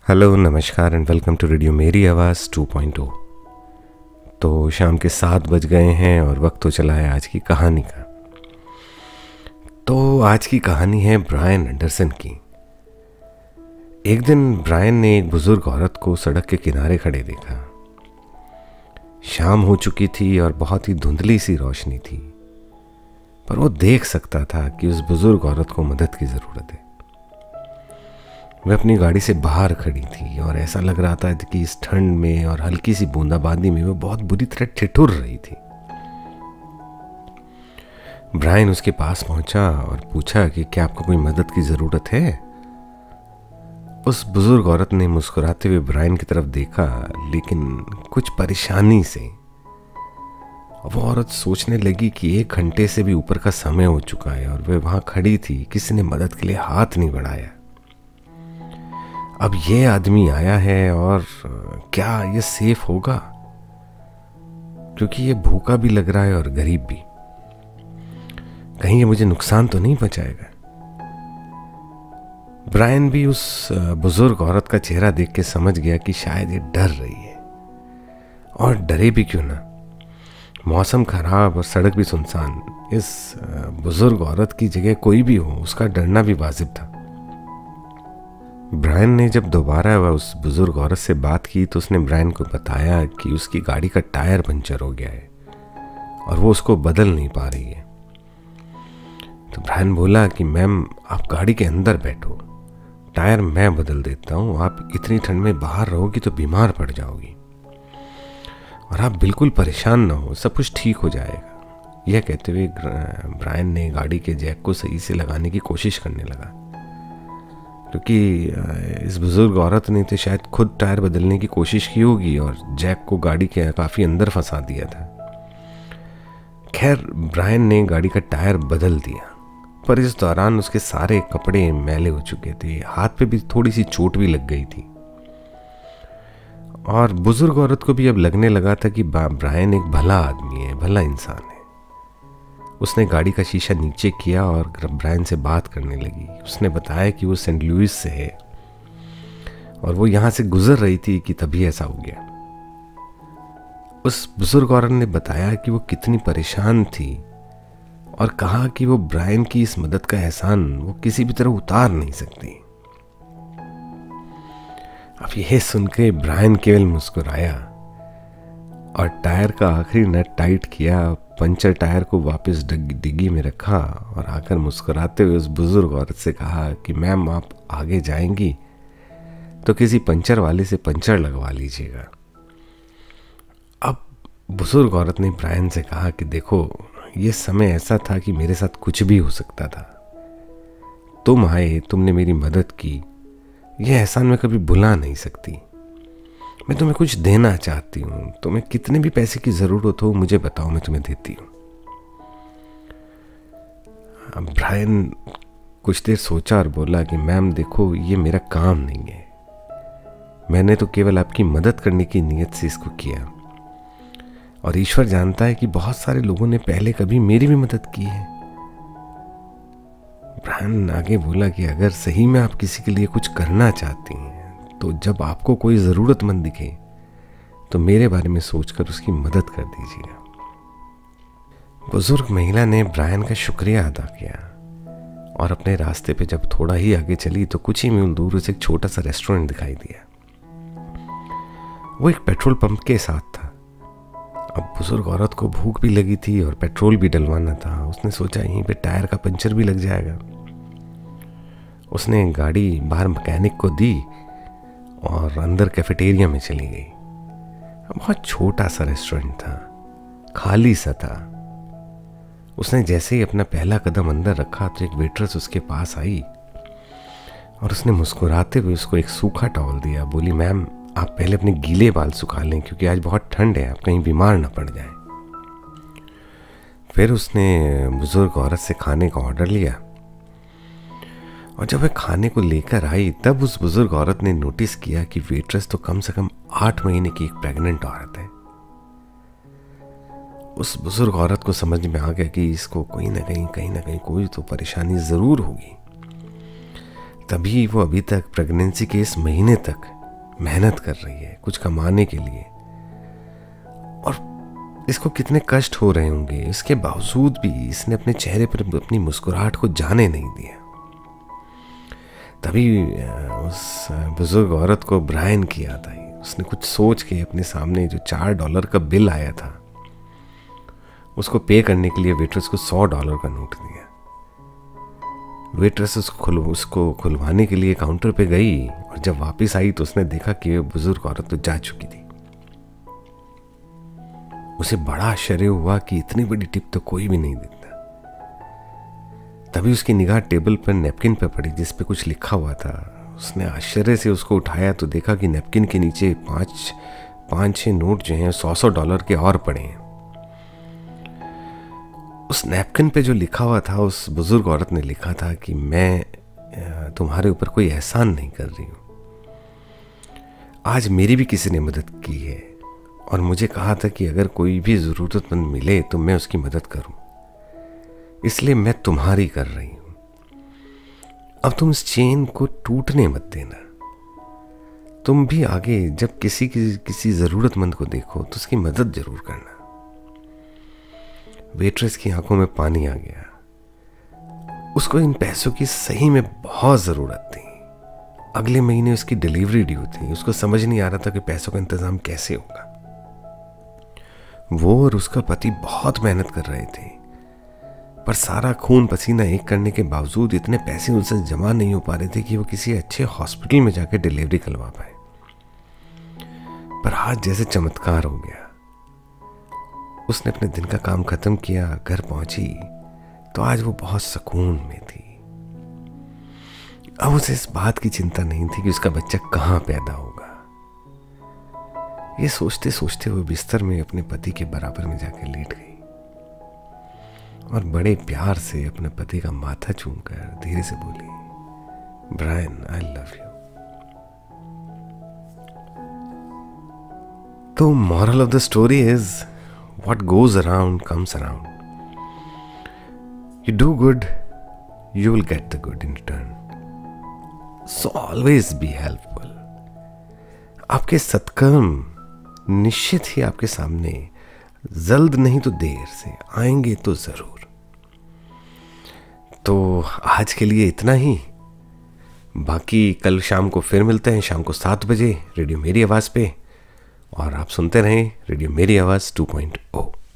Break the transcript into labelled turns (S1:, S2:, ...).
S1: Hello नमस्कार and welcome to radio मेरी आवाज़ 2.0। तो शाम के 7 बज गए हैं और वक्त तो चला है आज की कहानी का। तो आज की कहानी है ब्रायन एंडरसन की। एक दिन ब्रायन ने एक बुजुर्ग औरत को सड़क के किनारे खड़े देखा। शाम हो चुकी थी और बहुत ही धुंधली सी रोशनी थी, पर वो देख सकता था कि उस बुजुर्ग औरत को मदद की ज़रूरत है। वह अपनी गाड़ी से बाहर खड़ी थी और ऐसा लग रहा था कि इस ठंड में और हल्की सी बूंदाबांदी में वो बहुत बुरी तरह ठिठुर रही थी। ब्रायन उसके पास पहुंचा और पूछा कि क्या आपको कोई मदद की ज़रूरत है। उस बुजुर्ग औरत ने मुस्कुराते हुए ब्रायन की तरफ देखा, लेकिन कुछ परेशानी से। वो औरत सोचने लगी कि 1 घंटे से भी ऊपर का समय हो चुका है और वह वहां खड़ी थी, किसी ने मदद के लिए हाथ नहीं बढ़ाया। अब ये आदमी आया है और क्या ये सेफ होगा, क्योंकि ये भूखा भी लग रहा है और गरीब भी। कहीं ये मुझे नुकसान तो नहीं पहुंचाएगा। ब्रायन भी उस बुजुर्ग औरत का चेहरा देख के समझ गया कि शायद ये डर रही है, और डरे भी क्यों ना। मौसम खराब और सड़क भी सुनसान, इस बुजुर्ग औरत की जगह कोई भी हो उसका डरना भी वाजिब था। ब्रायन ने जब दोबारा वह उस बुजुर्ग औरत से बात की तो उसने ब्रायन को बताया कि उसकी गाड़ी का टायर पंचर हो गया है और वो उसको बदल नहीं पा रही है। तो ब्रायन बोला कि मैम, आप गाड़ी के अंदर बैठो, टायर मैं बदल देता हूँ। आप इतनी ठंड में बाहर रहोगी तो बीमार पड़ जाओगी, और आप बिल्कुल परेशान ना हो, सब कुछ ठीक हो जाएगा। यह कहते हुए ब्रायन ने गाड़ी के जैक को सही से लगाने की कोशिश करने लगा, क्योंकि इस बुजुर्ग औरत ने तो शायद खुद टायर बदलने की कोशिश की होगी और जैक को गाड़ी के काफ़ी अंदर फंसा दिया था। खैर, ब्रायन ने गाड़ी का टायर बदल दिया, पर इस दौरान उसके सारे कपड़े मैले हो चुके थे, हाथ पे भी थोड़ी सी चोट भी लग गई थी। और बुजुर्ग औरत को भी अब लगने लगा था कि ब्रायन एक भला आदमी है, भला इंसान है। उसने गाड़ी का शीशा नीचे किया और ब्रायन से बात करने लगी। उसने बताया कि वो सेंट लुइस से है और वो यहाँ से गुजर रही थी कि तभी ऐसा हो गया। उस बुजुर्ग औरत ने बताया कि वो कितनी परेशान थी और कहा कि वो ब्रायन की इस मदद का एहसान वो किसी भी तरह उतार नहीं सकती। अब यह सुनकर ब्रायन केवल मुस्कुराया और टायर का आखिरी नट टाइट किया, पंचर टायर को वापस डिग्गी में रखा और आकर मुस्कुराते हुए उस बुजुर्ग औरत से कहा कि मैम, आप आगे जाएंगी तो किसी पंचर वाले से पंचर लगवा लीजिएगा। अब बुजुर्ग औरत ने ब्रायन से कहा कि देखो, ये समय ऐसा था कि मेरे साथ कुछ भी हो सकता था। तुम आए, तुमने मेरी मदद की, यह एहसान मैं कभी भुला नहीं सकती। मैं तुम्हें कुछ देना चाहती हूँ, तुम्हें कितने भी पैसे की ज़रूरत हो मुझे बताओ, मैं तुम्हें देती हूँ। अब ब्रायन कुछ देर सोचा और बोला कि मैम देखो, ये मेरा काम नहीं है, मैंने तो केवल आपकी मदद करने की नीयत से इसको किया, और ईश्वर जानता है कि बहुत सारे लोगों ने पहले कभी मेरी भी मदद की है। ब्रायन आगे बोला कि अगर सही में आप किसी के लिए कुछ करना चाहती हैं तो जब आपको कोई ज़रूरतमंद दिखे तो मेरे बारे में सोचकर उसकी मदद कर दीजिएगा। बुजुर्ग महिला ने ब्रायन का शुक्रिया अदा किया और अपने रास्ते पे जब थोड़ा ही आगे चली तो कुछ ही मील दूर उसे एक छोटा सा रेस्टोरेंट दिखाई दिया। वो एक पेट्रोल पंप के साथ था। अब बुजुर्ग औरत को भूख भी लगी थी और पेट्रोल भी डलवाना था। उसने सोचा यहीं पे टायर का पंचर भी लग जाएगा। उसने गाड़ी बाहर मैकेनिक को दी और अंदर कैफेटेरिया में चली गई। बहुत छोटा सा रेस्टोरेंट था, खाली सा था। उसने जैसे ही अपना पहला कदम अंदर रखा तो एक वेट्रेस उसके पास आई और उसने मुस्कुराते हुए उसको एक सूखा टॉवल दिया। बोली, मैम, आप पहले अपने गीले बाल सुखा लें क्योंकि आज बहुत ठंड है, आप कहीं बीमार ना पड़ जाएं। फिर उसने बुजुर्ग औरत से खाने का ऑर्डर लिया और जब वह खाने को लेकर आई तब उस बुजुर्ग औरत ने नोटिस किया कि वेट्रेस तो कम से कम 8 महीने की एक प्रेग्नेंट औरत है। उस बुजुर्ग औरत को समझ में आ गया कि इसको कोई ना कहीं कोई तो परेशानी ज़रूर होगी। तभी वो अभी तक प्रेगनेंसी के इस महीने तक मेहनत कर रही है कुछ कमाने के लिए, और इसको कितने कष्ट हो रहे होंगे, इसके बावजूद भी इसने अपने चेहरे पर अपनी मुस्कुराहट को जाने नहीं दिया। तभी उस बुजुर्ग औरत को ब्रायन की याद आई। उसने कुछ सोच के अपने सामने जो $4 का बिल आया था उसको पे करने के लिए वेट्रेस को $100 का नोट दिया। वेट्रेस उसको खुलवाने के लिए काउंटर पे गई, और जब वापस आई तो उसने देखा कि वो बुजुर्ग औरत तो जा चुकी थी। उसे बड़ा आश्चर्य हुआ कि इतनी बड़ी टिप तो कोई भी नहीं देता। तभी उसकी निगाह टेबल पर नैपकिन पर पड़ी जिस पे कुछ लिखा हुआ था। उसने आश्चर्य से उसको उठाया तो देखा कि नैपकिन के नीचे 5-6 नोट जो हैं $100 के और पड़े हैं। उस नैपकिन पे जो लिखा हुआ था, उस बुजुर्ग औरत ने लिखा था कि मैं तुम्हारे ऊपर कोई एहसान नहीं कर रही हूँ। आज मेरी भी किसी ने मदद की है और मुझे कहा था कि अगर कोई भी ज़रूरतमंद मिले तो मैं उसकी मदद करूँ, इसलिए मैं तुम्हारी कर रही हूँ। अब तुम इस चेन को टूटने मत देना। तुम भी आगे जब किसी ज़रूरतमंद को देखो तो उसकी मदद जरूर करना। वेट्रेस की आंखों में पानी आ गया। उसको इन पैसों की सही में बहुत ज़रूरत थी। अगले महीने उसकी डिलीवरी ड्यू थी। उसको समझ नहीं आ रहा था कि पैसों का इंतज़ाम कैसे होगा। वो और उसका पति बहुत मेहनत कर रहे थे, पर सारा खून पसीना एक करने के बावजूद इतने पैसे उनसे जमा नहीं हो पा रहे थे कि वो किसी अच्छे हॉस्पिटल में जाकर डिलीवरी करवा पाए। पर आज जैसे चमत्कार हो गया। उसने अपने दिन का काम खत्म किया, घर पहुंची तो आज वो बहुत सुकून में थी। अब उसे इस बात की चिंता नहीं थी कि उसका बच्चा कहाँ पैदा होगा। ये सोचते सोचते वो बिस्तर में अपने पति के बराबर में जाकर लेट गई और बड़े प्यार से अपने पति का माथा चूमकर धीरे से बोली, ब्रायन, आई लव यू। तो moral of the story is, what goes around comes around. You do good, you will get the good in return. So always be helpful. आपके सत्कर्म निश्चित ही आपके सामने जल्द नहीं तो देर से आएंगे तो जरूर। तो आज के लिए इतना ही। बाकी कल शाम को फिर मिलते हैं, शाम को 7 बजे रेडियो मेरी आवाज़ पे। और आप सुनते रहें रेडियो मेरी आवाज़ 2.0।